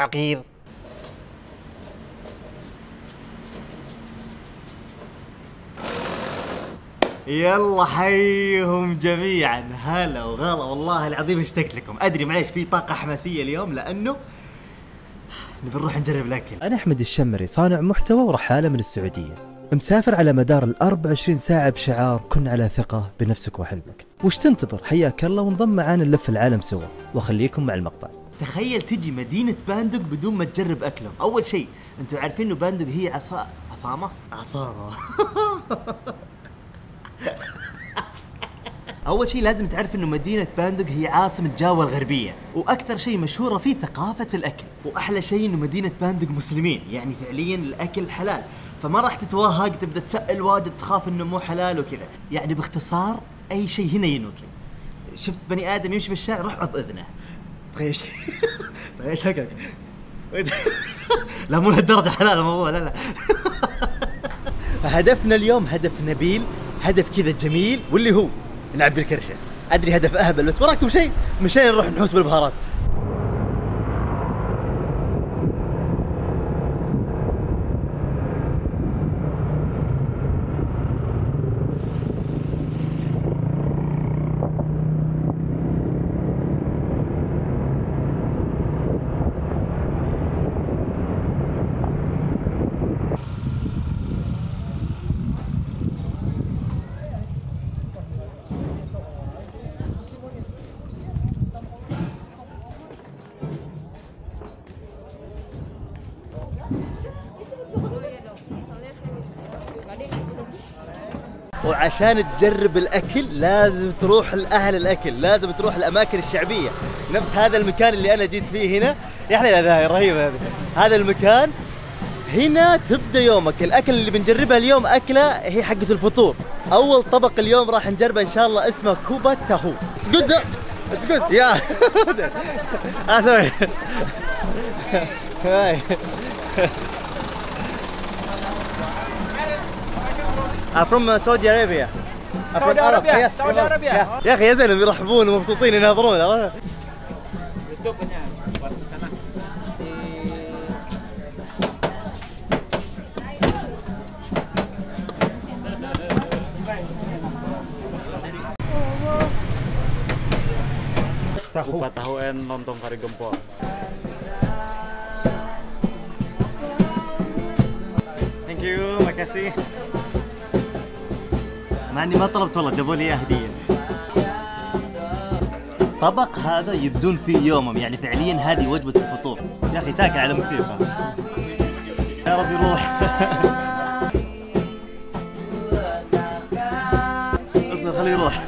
عقير. يلا حيهم جميعا، هلا وغلا، والله العظيم اشتقت لكم. ادري معليش في طاقه حماسيه اليوم لانه نبي نروح نجرب الاكل. انا احمد الشمري، صانع محتوى ورحاله من السعوديه، مسافر على مدار ال 24 ساعه بشعار كن على ثقه بنفسك وحلمك. وش تنتظر؟ حياك الله وانضم معانا نلف العالم سوا، واخليكم مع المقطع. تخيل تجي مدينة باندوق بدون ما تجرب أكلهم. أول شيء أنتوا عارفين إنه باندوق هي عصامة. أول شيء لازم تعرف إنه مدينة باندوق هي عاصمة جاوا الغربية، وأكثر شيء مشهورة فيه ثقافة الأكل، وأحلى شيء إنه مدينة باندوق مسلمين، يعني فعليا الأكل حلال، فما راح تتوهق تبدأ تسأل واجد تخاف إنه مو حلال وكذا. يعني باختصار أي شيء هنا ينوكل. شفت بني آدم يمشي بالشارع روح عض إذنه. تخيل تخيل شكك. لا مو لهالدرجة حلال الموضوع، لا. فهدفنا اليوم هدف نبيل، هدف كذا جميل، واللي هو نعبي الكرشة. أدري هدف أهبل، بس وراكم شيء مشان نروح نحوس بالبهارات. وعشان تجرب الأكل لازم تروح لأهل الأكل، لازم تروح الأماكن الشعبية، نفس هذا المكان اللي أنا جيت فيه هنا. يا حليل هذا رهيب. هذا المكان هنا تبدأ يومك. الأكل اللي بنجربها اليوم أكلة هي حقة الفطور. أول طبق اليوم راح نجربه إن شاء الله اسمه كوبا تاهو. It's good. It's good. Yeah. Sorry. from Saudi Arabia. Saudi Arabia. Yes, Saudi Arabia. يا أخي يا زلمة يرحبون ومبسوطين يناظرون. Youtube-nya buat di sana. Kupat tahu and lontong kari gempol. Thank you, makasih. مع اني ما طلبت والله، جابوا لي اياه هديه. طبق هذا يبدون فيه يومهم، يعني فعليا هذه وجبه الفطور. يا اخي تاكل على موسيقى. يا رب يروح. اصبر خليه يروح.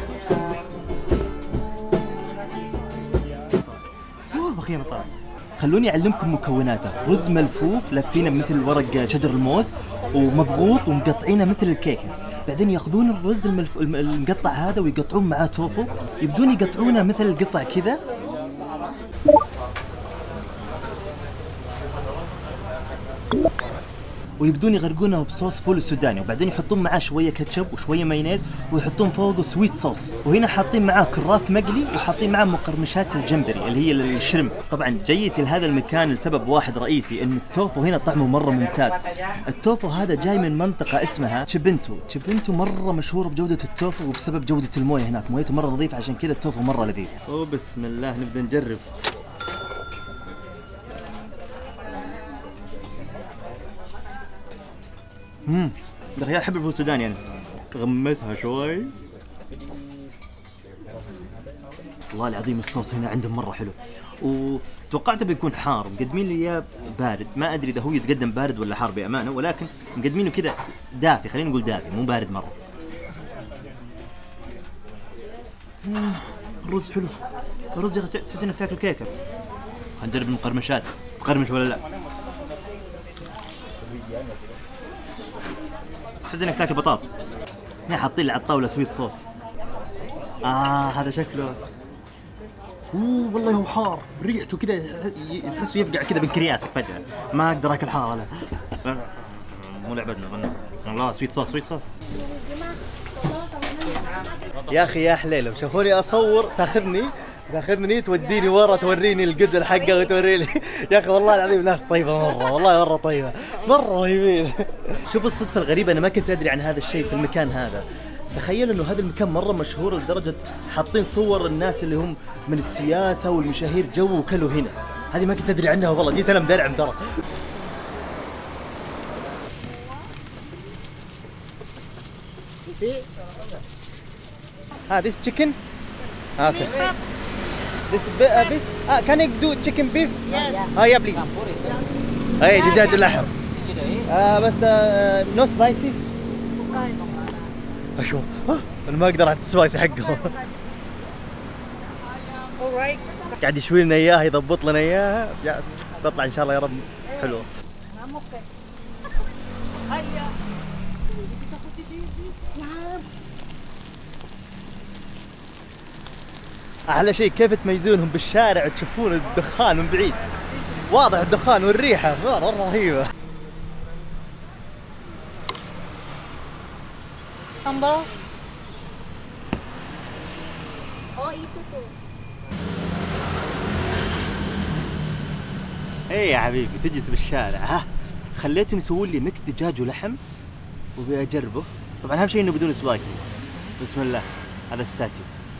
اخيرا طلع. خلوني اعلمكم مكوناته. رز ملفوف لفينه مثل ورق شجر الموز ومضغوط ومقطعينه مثل الكيكه. بعدين ياخذون الرز المقطع هذا ويقطعون معاه توفو، يبدون يقطعونه مثل القطع كذا. ويبدون يغرقونه بصوص فول السوداني، وبعدين يحطون معاه شويه كاتشب وشويه مايونيز ويحطون فوقه سويت صوص، وهنا حاطين معاه كراث مقلي وحاطين معاه مقرمشات الجمبري اللي هي الشرم. طبعا جيتي لهذا المكان لسبب واحد رئيسي، ان التوفو هنا طعمه مره ممتاز. التوفو هذا جاي من منطقه اسمها تشيبنتو. تشيبنتو مره مشهوره بجوده التوفو وبسبب جوده المويه هناك، مويته مره نظيفه، عشان كذا التوفو مره لذيذ. بسم الله نبدا نجرب. ده يا احب الفول السوداني انا. غمسها شوي. والله العظيم الصوص هنا عندهم مره حلو، وتوقعته بيكون حار، مقدمين لي اياه بارد. ما ادري اذا هو يتقدم بارد ولا حار بامانه، ولكن مقدمينه كذا دافي، خلينا نقول دافي مو بارد مره. الرز حلو، الرز يا اخي تحس انك تاكل كيكه. هنجرب المقرمشات، تقرمش ولا لا؟ تحس انك تاكل بطاطس. هنا حاطين لي على الطاوله سويت صوص. هذا شكله. والله هو حار، ريحته كذا تحسه يبقع كذا بنكرياسك فجأة. ما اقدر اكل حار لا. مو لعبتنا والله. سويت صوص سويت صوص. يا اخي يا حليله، شافوني اصور تاخذني تاخذني توديني ورا، توريني القدر حقه وتوريني يا اخي والله العظيم ناس طيبه مره، والله مره طيبه، مره رهيبين. شوف الصدفه الغريبه، انا ما كنت ادري عن هذا الشيء في المكان هذا. تخيل انه هذا المكان مره مشهور لدرجه حاطين صور الناس اللي هم من السياسه والمشاهير جو وكلوا هنا. هذه ما كنت ادري عنها والله، جيت انا مدرعم ترى. this chicken? Okay. This beef? Can I do chicken beef? Yes. Oh yeah, please. Hey, دجاج ولحم. But no spicy. أشوف. أنا ما أقدر على السبايسي حقه. Alright. قاعد يشوي لنا إياها، يضبط لنا إياها، تطلع إن شاء الله يا رب حلوة. أحلى شيء كيف تميزونهم بالشارع، تشوفون الدخان من بعيد، واضح الدخان والريحة مرة رهيبة. Sambal? Oh itu tuh. ايه يا حبيبي تجلس بالشارع، ها خليتهم يسوون لي ميكس دجاج ولحم وبي اجربه. طبعا اهم شيء انه بدون سبايسي. بسم الله، هذا الساتي.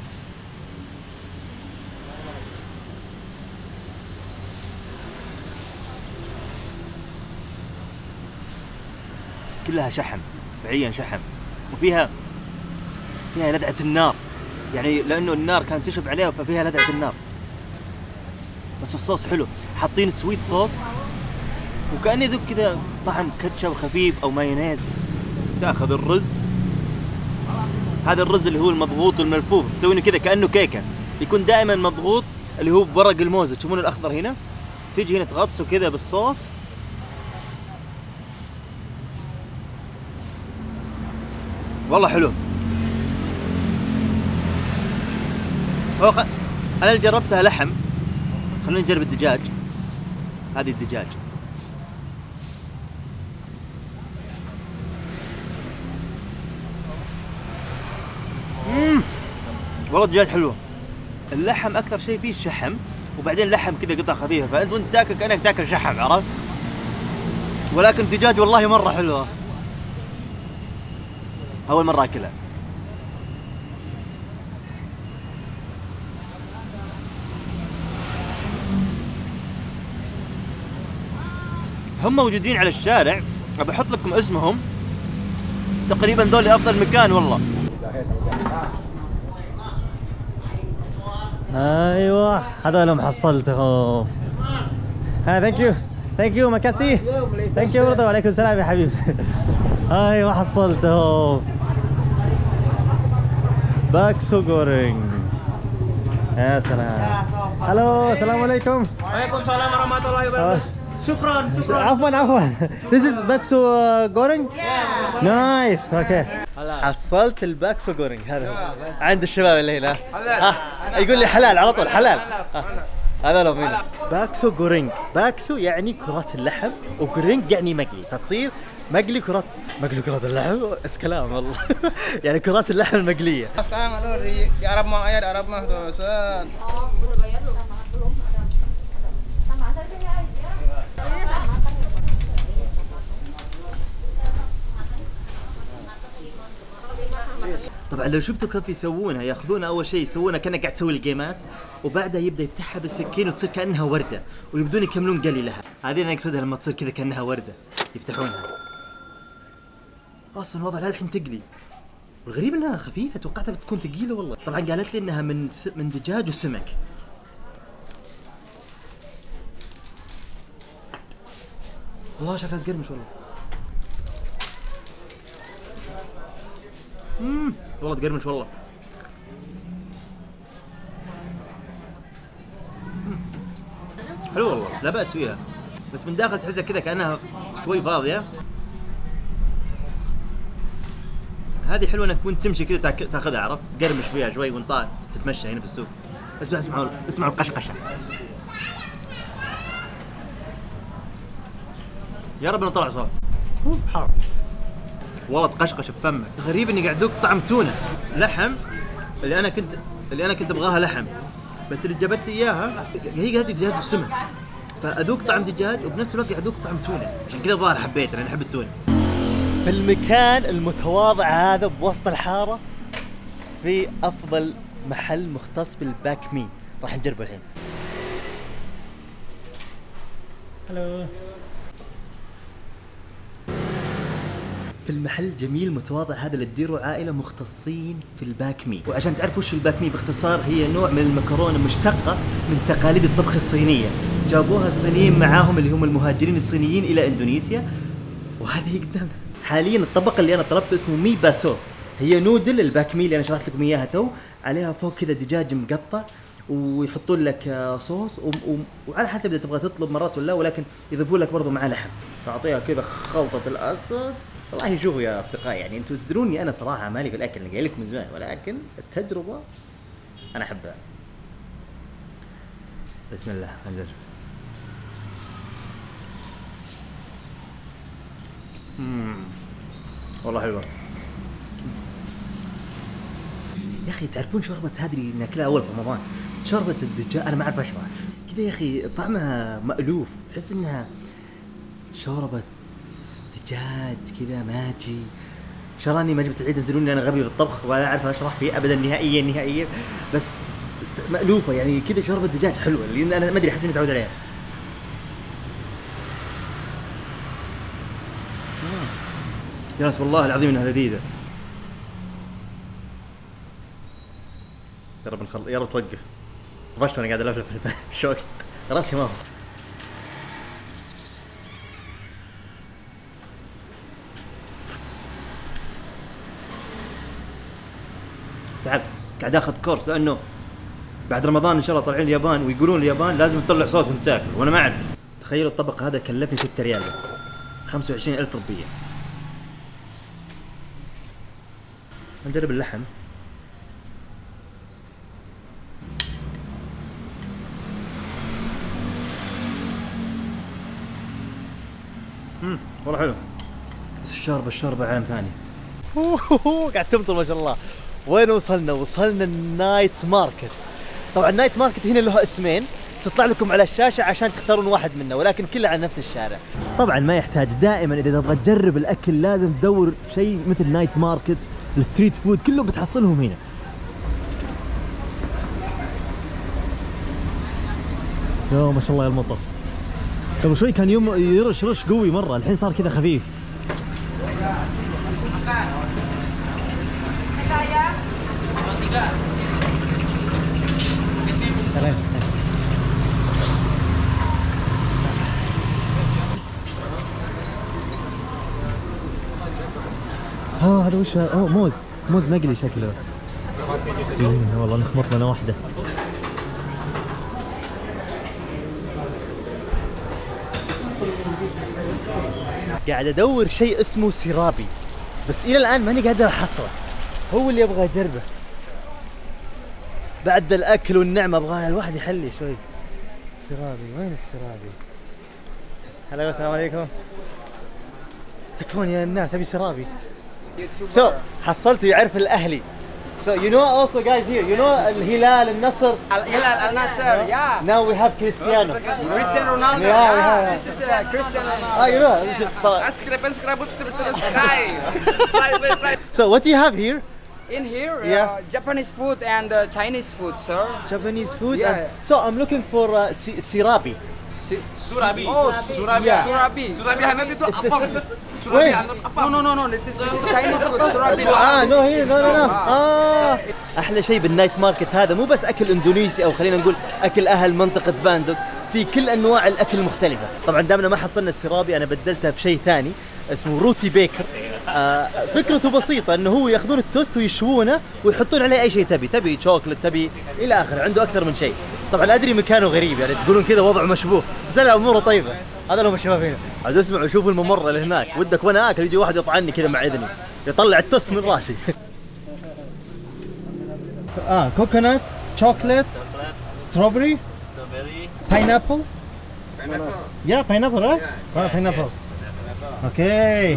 كلها شحم، فعليا شحم، وفيها لذعة النار، يعني لأنه النار كانت تشب عليها ففيها لذعة النار. بس الصوص حلو، حاطين سويت صوص وكأني ذوق كذا طعم كاتشب خفيف أو مايونيز. تاخذ الرز، هذا الرز اللي هو المضغوط والملفوف، تسوينه كذا كأنه كيكة، يكون دائما مضغوط اللي هو بورق الموز، تشوفون الأخضر هنا، تيجي هنا تغطسه كذا بالصوص. والله حلو. أنا اللي جربتها لحم، خلينا نجرب الدجاج. هذه الدجاج. والله الدجاج حلو. اللحم أكثر شيء فيه الشحم، وبعدين لحم كذا قطع خفيفة، فأنت وأنت تاكل كأنك تاكل شحم، عرفت؟ ولكن الدجاج والله مرة حلوة. أول مرة أكلها. هم موجودين على الشارع، بحط لكم اسمهم، تقريبا ذول أفضل مكان والله. أيوة هذول محصلتهم. ثانك يو مكاسي. ثانك يو برضه، وعليكم السلام يا حبيبي. ايوه حصلتهم. باكسو غورينج. يا سلام. الو السلام عليكم. وعليكم السلام ورحمة الله وبركاته. شكرا. عفوا. This is باكسو غورينج. نايس. اوكي. حصلت الباكسو غورينج هذا هو. عند الشباب اللي هنا. يقول لي حلال على طول، حلال. هذا لو مين. باكسو غورينج. باكسو يعني كرات اللحم، وغورينج يعني مقلي، فتصير مقلي كرات اللحم. اس كلام والله. يعني كرات اللحم المقليه. di Arab mah aya di Arab mah tuh set. Oh, udah bayar belum? Belum. Sama saja ya. طبعا لو شفتوا كيف يسوونها، ياخذونها اول شيء يسوونها كانك قاعد تسوي الجيمات، وبعدها يبدا يفتحها بالسكين وتصير كانها ورده، ويبدون يكملون قلي لها. هذه انا اقصدها لما تصير كذا كانها ورده يفتحونها. اصلا الوضع للحين تقلي، والغريب انها خفيفه، توقعتها بتكون ثقيله والله. طبعا قالت لي انها من دجاج وسمك. والله شكلها تقرمش والله. والله تقرمش والله. حلو والله، لا بأس فيها، بس من داخل تحسها كذا كأنها شوي فاضية. هذه حلوة انك وانت تمشي كذا تاخذها، عرفت؟ تقرمش فيها شوي وانت تتمشى هنا في السوق. اسمعوا القشقشة. يا رب نطلع صوت. حار. والله تقشقش بفمك. غريب اني قاعد ادوق طعم تونة، لحم اللي انا كنت ابغاها لحم، بس اللي جابت لي اياها هي هذه دجاج وسمك، فاذوق طعم دجاج وبنفس الوقت اذوق طعم تونه، عشان كذا الظاهر حبيت، انا احب التونه. في المكان المتواضع هذا بوسط الحارة في أفضل محل مختص بالباك مي، راح نجربه الحين. هلو. في المحل جميل متواضع هذا اللي تديره عائلة مختصين في الباك مي، وعشان تعرفوا وش الباك مي باختصار هي نوع من المكرونة مشتقة من تقاليد الطبخ الصينية، جابوها الصينيين معاهم اللي هم المهاجرين الصينيين إلى إندونيسيا، وهذه هي قدامنا. حاليا الطبق اللي انا طلبته اسمه مي باسو، هي نودل الباك مي اللي انا شرحت لكم اياها تو، عليها فوق كذا دجاج مقطع ويحطون لك صوص وعلى حسب اذا تبغى تطلب مرات ولا، ولكن يضيفون لك برضو معاه لحم، تعطيها كذا خلطة الاسد. والله شوفوا يا اصدقائي، يعني انتم تدروني انا صراحة مالي في الاكل، انا قايل لكم من زمان، ولكن التجربة انا احبها. بسم الله انزل. والله حلوة يا اخي. تعرفون شوربة هذه اللي ناكلها اول في رمضان، شوربة الدجاج، انا ما اعرف اشرح كذا يا اخي، طعمها مألوف، تحس انها شوربة دجاج كذا ماجي. شراني ما جبت العيد، تدروني انا غبي بالطبخ ولا اعرف اشرح فيه ابدا نهائيا، بس مألوفة يعني كذا شوربة دجاج حلوة، لان انا ما ادري، احس اني متعود عليها. يا ناس والله العظيم انها لذيذة. يا رب يا رب توقف. طفشت وانا قاعد الفلف الشوك راسي ما هو. تعال قاعد اخذ كورس، لانه بعد رمضان ان شاء الله طالعين اليابان، ويقولون اليابان لازم تطلع صوت وانت تاكل، وانا ما اعرف. تخيلوا الطبق هذا كلفني 6 ريال بس، 25,000 روبية. نجرب اللحم. والله حلو، بس الشوربة عالم ثاني. قاعد تمطر ما شاء الله. وين وصلنا؟ وصلنا النايت ماركت. طبعا النايت ماركت هنا له اسمين، تطلع لكم على الشاشة عشان تختارون واحد منه، ولكن كلها على نفس الشارع. طبعا ما يحتاج، دائما اذا تبغى تجرب الاكل لازم تدور شيء مثل نايت ماركت، الستريت فود كلهم بتحصلهم هنا. يا ما شاء الله يا المطر. قبل شوي كان يوم يرش قوي مرة، الحين صار كذا خفيف. هذا وش؟ موز مقلي شكله. والله نخبط لنا واحدة. قاعد ادور شيء اسمه سيرابي، بس الى الان ماني قادر احصله، هو اللي ابغى اجربه. بعد الاكل والنعمه ابغى الواحد يحلي شوي. سيرابي، وين السيرابي؟ هلا السلام عليكم. تكفون يا الناس، ابي سيرابي. حصلته يعرف الاهلي. So you know also guys here, you know الهلال النصر. الهلال النصر, yeah. Now we have Cristiano. Cristiano Ronaldo. Yeah. This is Cristiano Ronaldo. You know. Askrab betul. So what do you have here? In here, Japanese food and Chinese food, sir. Japanese food. Yeah. And so I'm looking for sirabi. Surabi. Oh, Surabi. Yeah. Surabi. Surabi Hanat itu apa? Wait. No. This is Chinese food. Surabi. No here. No. أحلى شيء بالنايت ماركت هذا مو بس أكل إندونيسي، أو خلينا نقول أكل أهل منطقة باندوك، في كل أنواع الأكل المختلفة. طبعا دامنا ما حصلنا السرابي أنا بدلتها بشيء ثاني اسمه روتي بيكر. فكرته بسيطة، إنه هو يأخذون التوست ويشوونه ويحطون عليه أي شيء تبي شوكلت، تبي إلى آخره، عنده أكثر من شيء. طبعا أدري مكانه غريب، يعني تقولون كذا وضعه مشبوه، بس لا أموره طيبة. هذا لهم الشباب هنا. عاد اسمعوا شوفوا الممر اللي هناك، ودك وأنا آكل يجي واحد يطعني كذا مع إذني، يطلع التوست من راسي. كوكونات، شوكليت، ستروبري، باينابل. Yeah, pineapple, right? Pineapple. Okay.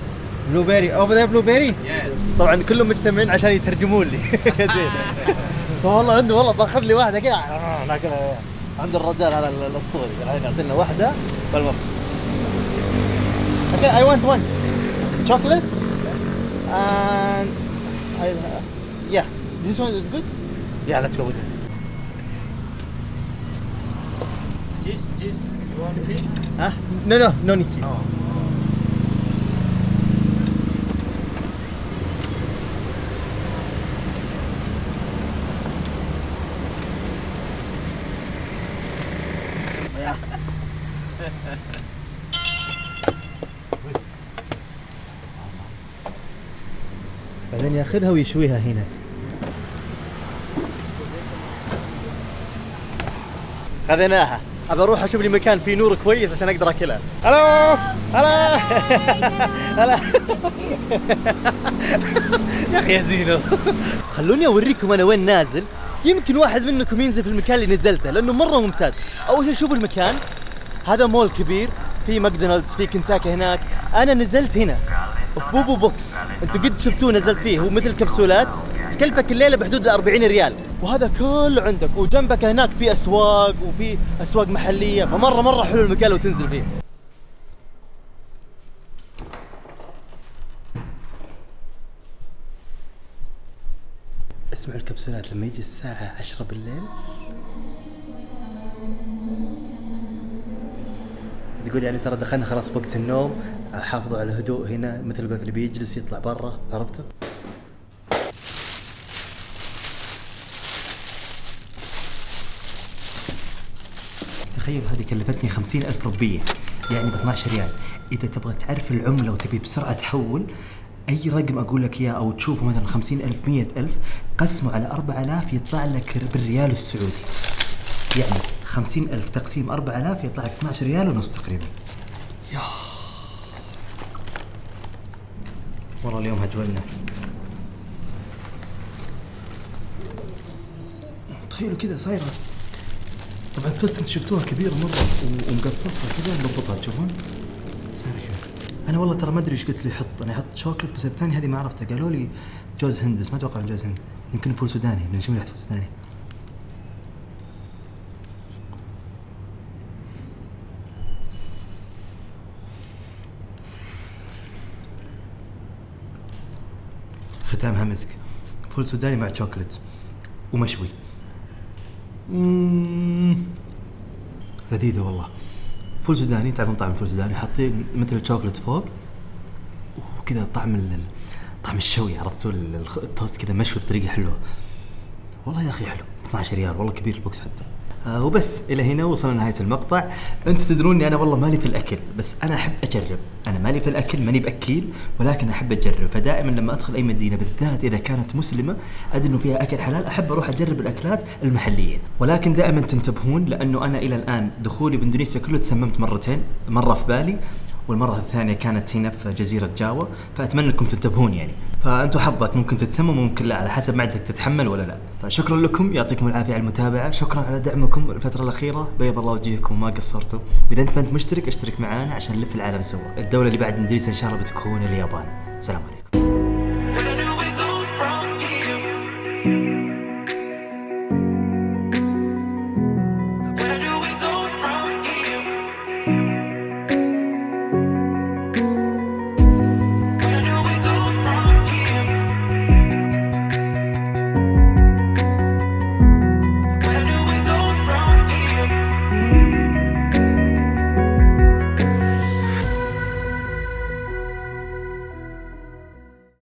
Blueberry. Over there blueberry? Yes. طبعا كلهم مجتمعين عشان يترجمون لي. زين. والله عنده والله باخذ لي واحده كذا ناكلها عند الرجال هذا الاسطوري الحين يعطينا واحده بالمره. Okay, I want one chocolate and yeah, this one is good. Yeah, let's go with it. Cheese. You want cheese? Huh? No need cheese. Oh. بعدين ياخذها ويشويها هنا. خذيناها. ابى اروح اشوف لي مكان فيه نور كويس عشان اقدر اكلها. هلا يا اخي يا زينو. خلوني اوريكم انا وين نازل، يمكن واحد منكم ينزل في المكان اللي نزلته لانه مره ممتاز. اول شيء شوفوا المكان، هذا مول كبير، في ماكدونالدز، في كنتاكي هناك. انا نزلت هنا في بوبو بوكس، انتم قد شفتوه نزلت فيه، هو مثل كبسولات تكلفك الليله بحدود 40 ريال، وهذا كله عندك، وجنبك هناك في اسواق وفي اسواق محليه، فمره حلو المكان لو تنزل فيه. اسمعوا الكبسولات لما يجي الساعه 10 بالليل تقول يعني ترى دخلنا خلاص وقت النوم، حافظوا على الهدوء هنا، مثل قلت اللي بيجلس يطلع برا، عرفتوا؟ تخيل هذه كلفتني 50,000 روبية، يعني ب 12 ريال. إذا تبغى تعرف العملة وتبي بسرعة تحول أي رقم أقول لك إياه أو تشوفه مثلا 50,000 100,000 قسمه على 4000 يطلع لك بالريال السعودي، يعني 50,000 تقسيم 4000 يطلع لك 12 ريال ونص تقريبا. ياه والله اليوم هجولنا. تخيلوا كذا صايرة. طبعا التوست انتم شفتوها كبيرة مرة ومقصصها كذا نضبطها، تشوفون؟ صايرة كذا. أنا والله ترى ما أدري إيش قلت لي يحط، أنا أحط شوكلت بس الثاني هذه ما عرفتها، قالوا لي جوز هند بس ما أتوقع جوز هند، يمكن فول سوداني لأن شو ريحة فول سوداني. ختامها مسك، فول سوداني مع شوكلت ومشوي. لذيذة والله. فول سوداني، تعرفون طعم الفول السوداني، حاطين مثل الشوكلت فوق وكذا طعم الشوي، عرفتوا التوست كذا مشوي بطريقة حلوة. والله يا أخي حلو، 12 ريال والله كبير البوكس حتى. وبس إلى هنا وصلنا نهاية المقطع. أنتوا تدرون إني أنا والله مالي في الأكل، بس أنا أحب أجرب. أنا مالي في الأكل، ماني بأكيل، ولكن أحب أجرب. فدائما لما أدخل أي مدينة بالذات إذا كانت مسلمة أدري إنه فيها أكل حلال، أحب أروح أجرب الأكلات المحلية. ولكن دائما تنتبهون، لأنه أنا إلى الآن دخولي باندونيسيا كله تسممت مرتين، مرة في بالي والمرة الثانية كانت هنا في جزيرة جاوا، فأتمنى أنكم تنتبهون يعني. فأنتوا حظك، ممكن تتسمم وممكن لا، على حسب معدتك تتحمل ولا لا. فشكرا لكم، يعطيكم العافية على المتابعة، شكرا على دعمكم الفترة الأخيرة، بيض الله وجهكم وما قصرتوا. وإذا أنت ما أنت مشترك اشترك معانا عشان نلف العالم سوا. الدولة اللي بعد اندونيسيا إن شاء الله بتكون اليابان. سلام عليكم.